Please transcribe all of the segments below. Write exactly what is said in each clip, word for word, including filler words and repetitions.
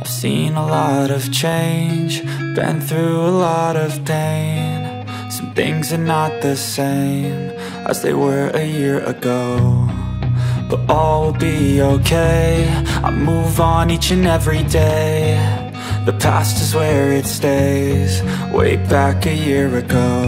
I've seen a lot of change, been through a lot of pain. Some things are not the same as they were a year ago, but all will be okay. I move on each and every day. The past is where it stays, way back a year ago.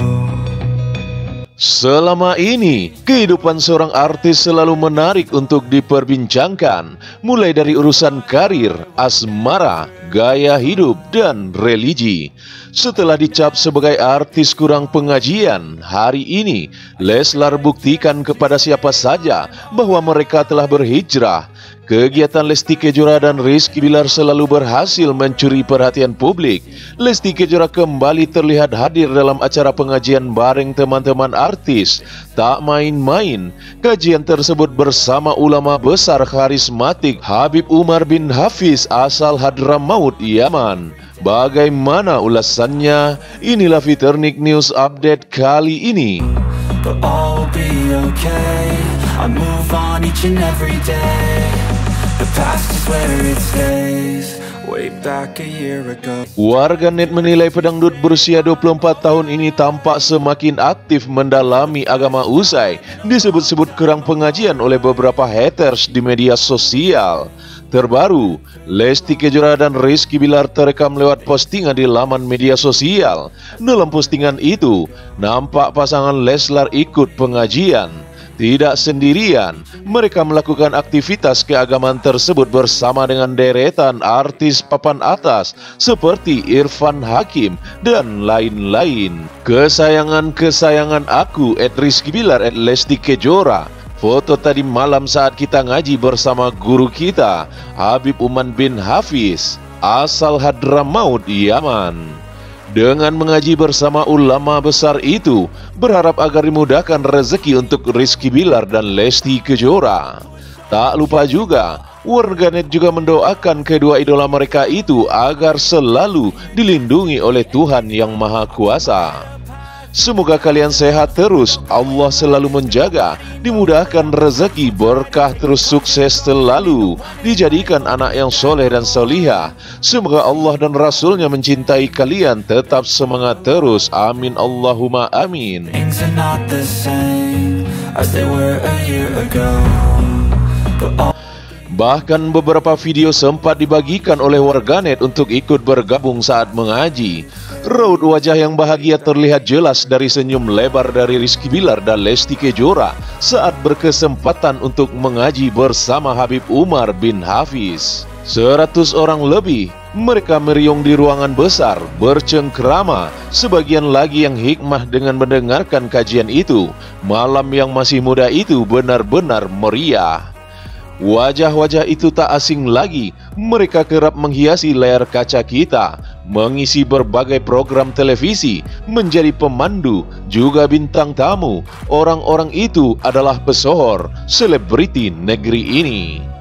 Selama ini, kehidupan seorang artis selalu menarik untuk diperbincangkan, mulai dari urusan karir, asmara, gaya hidup, dan religi. Setelah dicap sebagai artis kurang pengajian, hari ini Leslar buktikan kepada siapa saja bahwa mereka telah berhijrah. Kegiatan Lesti Kejora dan Rizky Bilar selalu berhasil mencuri perhatian publik. Lesti Kejora kembali terlihat hadir dalam acara pengajian bareng teman-teman artis. Tak main-main, kajian tersebut bersama ulama besar karismatik Habib Umar bin Hafiz asal Hadramaut, Yaman. Bagaimana ulasannya? Inilah Fiternik News Update kali ini. But all will be okay. I move on each and every day. The past is where it stays, way back a year ago. Warganet menilai pedangdut berusia dua puluh empat tahun ini tampak semakin aktif mendalami agama usai disebut-sebut kurang pengajian oleh beberapa haters di media sosial. Terbaru, Lesti Kejora dan Rizky Bilar terekam lewat postingan di laman media sosial. Dalam postingan itu, nampak pasangan Leslar ikut pengajian. Tidak sendirian, mereka melakukan aktivitas keagamaan tersebut bersama dengan deretan artis papan atas seperti Irfan Hakim dan lain-lain. Kesayangan-kesayangan aku at Rizky Bilar at Lesti Kejora. Foto tadi malam saat kita ngaji bersama guru kita, Habib Umar bin Hafiz, asal Hadramaut, Yaman. Dengan mengaji bersama ulama besar itu, berharap agar dimudahkan rezeki untuk Rizky Bilar dan Lesti Kejora. Tak lupa juga, warganet juga mendoakan kedua idola mereka itu agar selalu dilindungi oleh Tuhan Yang Maha Kuasa. Semoga kalian sehat terus, Allah selalu menjaga, dimudahkan rezeki, berkah, terus sukses selalu, dijadikan anak yang soleh dan solihah. Semoga Allah dan Rasulnya mencintai kalian, tetap semangat terus, amin Allahumma amin. Things are not the same as they were a year ago, but all Bahkan beberapa video sempat dibagikan oleh warganet untuk ikut bergabung saat mengaji. Raut wajah yang bahagia terlihat jelas dari senyum lebar dari Rizky Bilar dan Lesti Kejora saat berkesempatan untuk mengaji bersama Habib Umar bin Hafiz. Seratus orang lebih, mereka meriung di ruangan besar, bercengkrama, sebagian lagi yang hikmah dengan mendengarkan kajian itu. Malam yang masih muda itu benar-benar meriah. Wajah-wajah itu tak asing lagi, mereka kerap menghiasi layar kaca kita, mengisi berbagai program televisi, menjadi pemandu, juga bintang tamu. Orang-orang itu adalah pesohor, selebriti negeri ini.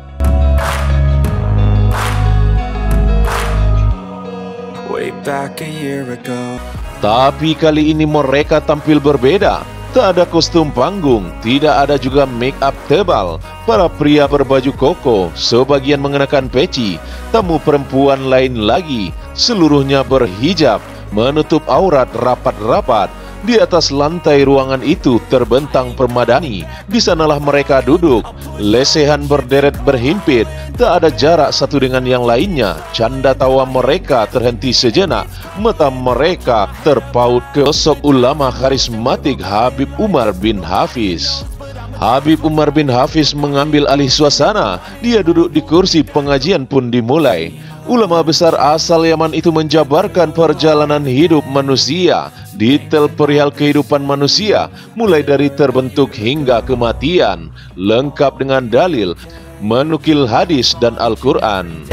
way back a year ago. Tapi kali ini mereka tampil berbeda. Tak ada kostum panggung, tidak ada juga make up tebal. Para pria berbaju koko, sebagian mengenakan peci. Tamu perempuan lain lagi, seluruhnya berhijab, menutup aurat rapat-rapat. Di atas lantai ruangan itu terbentang permadani. Di sanalah mereka duduk, lesehan berderet berhimpit. Tak ada jarak satu dengan yang lainnya. Canda tawa mereka terhenti sejenak. Mata mereka terpaut ke sosok ulama karismatik Habib Umar bin Hafiz. Habib Umar bin Hafiz mengambil alih suasana. Dia duduk di kursi, pengajian pun dimulai. Ulama besar asal Yaman itu menjabarkan perjalanan hidup manusia, detail perihal kehidupan manusia, mulai dari terbentuk hingga kematian, lengkap dengan dalil, menukil hadis dan Al-Quran.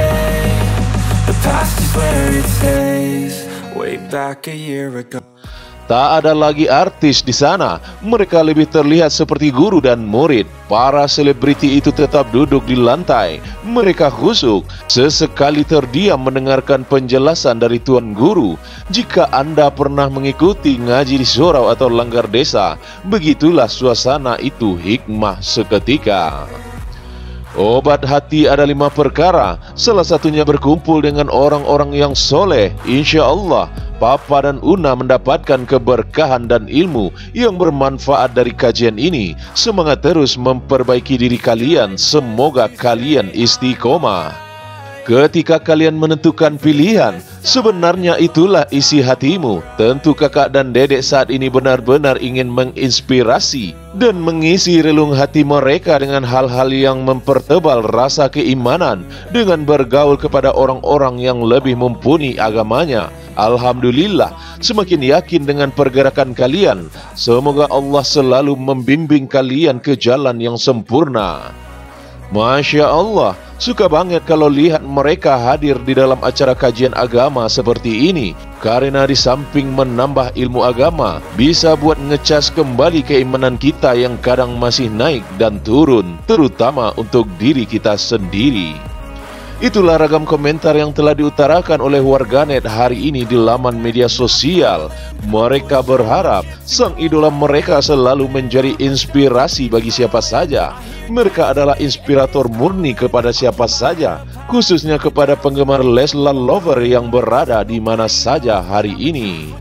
Tak ada lagi artis di sana, mereka lebih terlihat seperti guru dan murid. Para selebriti itu tetap duduk di lantai, mereka khusyuk, sesekali terdiam mendengarkan penjelasan dari Tuan Guru. Jika Anda pernah mengikuti ngaji di surau atau langgar desa, begitulah suasana itu hikmah seketika. Obat hati ada lima perkara, salah satunya berkumpul dengan orang-orang yang soleh. Insya Allah, Papa dan Una mendapatkan keberkahan dan ilmu yang bermanfaat dari kajian ini. Semangat terus memperbaiki diri kalian, semoga kalian istiqomah. Ketika kalian menentukan pilihan, sebenarnya itulah isi hatimu. Tentu kakak dan dedek saat ini benar-benar ingin menginspirasi dan mengisi relung hati mereka dengan hal-hal yang mempertebal rasa keimanan dengan bergaul kepada orang-orang yang lebih mumpuni agamanya. Alhamdulillah, semakin yakin dengan pergerakan kalian. Semoga Allah selalu membimbing kalian ke jalan yang sempurna. Masya Allah, suka banget kalau lihat mereka hadir di dalam acara kajian agama seperti ini. Karena di samping menambah ilmu agama, bisa buat ngecas kembali keimanan kita yang kadang masih naik dan turun, terutama untuk diri kita sendiri. Itulah ragam komentar yang telah diutarakan oleh warganet hari ini di laman media sosial. Mereka berharap sang idola mereka selalu menjadi inspirasi bagi siapa saja. Mereka adalah inspirator murni kepada siapa saja, khususnya kepada penggemar Leslar Lover yang berada di mana saja hari ini.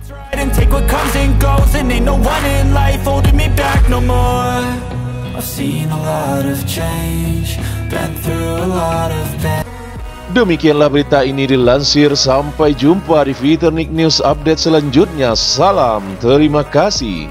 Demikianlah berita ini dilansir. Sampai jumpa di Fiturnik News update selanjutnya. Salam, terima kasih.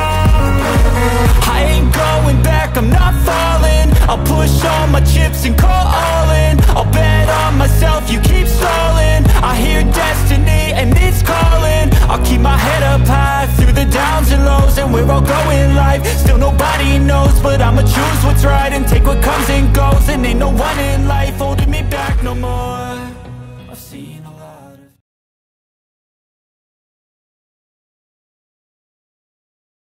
I'm not falling. I'll push all my chips and call all in. I'll bet on myself, you keep stalling. I hear destiny and it's calling. I'll keep my head up high through the downs and lows, and we're all going live. Still nobody knows, but I'ma choose what's right and take what comes and goes. And ain't no one in life holding me back no more. I've seen a lot.